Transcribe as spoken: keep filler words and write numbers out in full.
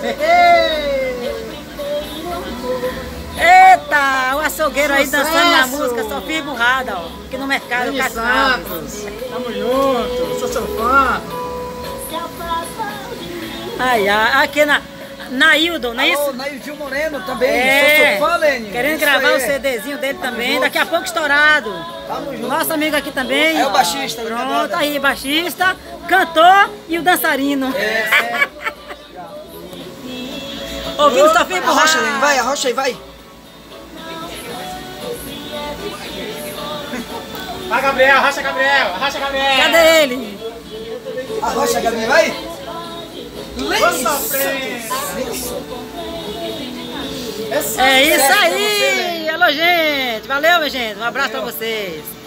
Eita, o açougueiro aí Sucesso! dançando na música, Sofia Burrada, ó. Aqui no mercado, Dani Caçados. Santos, tamo junto, sou seu fã. Ai, ai, aqui na Naildo, não é isso? Alô, Naildinho Moreno também, É, sou seu fã, Lene. querendo Isso gravar aí. o CDzinho dele também, junto. daqui a pouco estourado. Tamo junto. Nosso amigo aqui também. É o baixista, Pronto, brincadeira. aí, baixista, cantor e o dançarino. É. Ouvindo Sofia Burrada. Arrocha, Lene, vai, arrocha aí, vai. Vai, Gabriel, arrocha, Gabriel, arrocha, Gabriel. Cadê ele? Arrocha, Gabriel, vai. Vou sofrer. É isso aí! Alô, gente! Valeu, minha gente! Um abraço pra vocês!